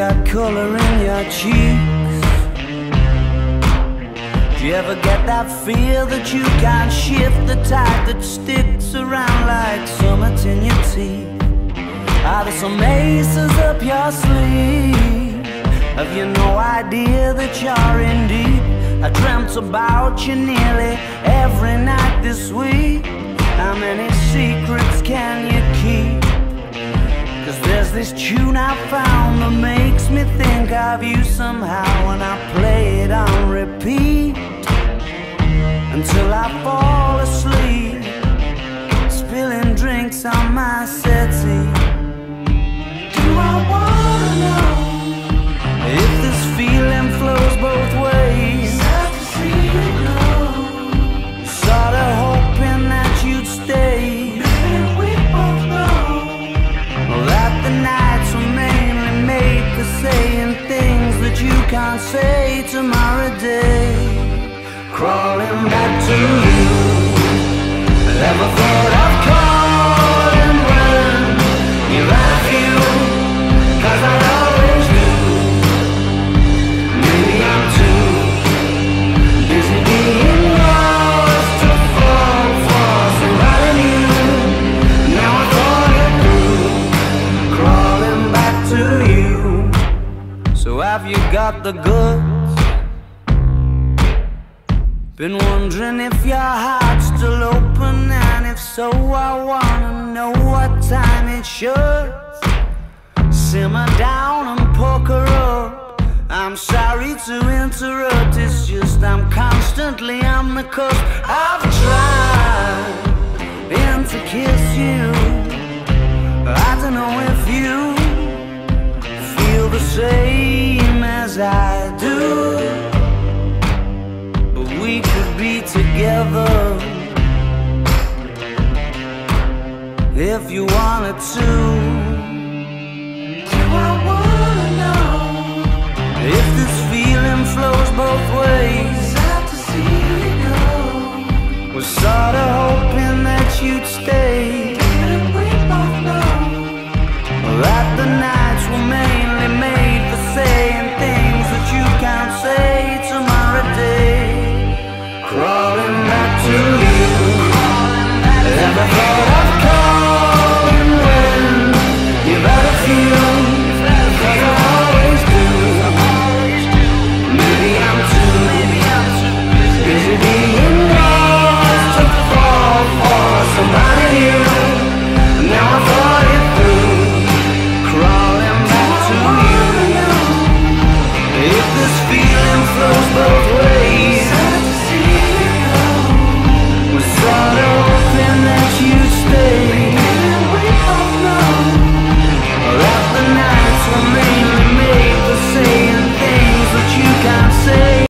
got color in your cheeks? Do you ever get that feel that you can't shift, the type that sticks around like summits in your teeth? Are there some aces up your sleeve? Have you no idea that you're in deep? I dreamt about you nearly every night this week. How many secrets can you keep? 'Cause there's this tune I found that makes me think of you somehow, and I play it on repeat until I fall asleep, spilling drinks on my settee. Do I wanna know if this feeling flows both ways? Sad to see you go. Sorta hoping that you'd stay. Maybe we both know that the nights were mainly made for saying things that you can't say tomorrow day. Crawling back to you, never thought I'd call and run. You love you, 'cause I always do. Maybe I'm too busy being lost to fall for somebody new. Now I thought it through, crawling back to you. So have you got the goods? Been wondering if your heart's still open, and if so, I wanna know what time it should. Simmer down and poker up. I'm sorry to interrupt, it's just I'm constantly on the cusp. I've tried to kiss you. I don't know if you feel the same as I do. We could be together if you wanted to.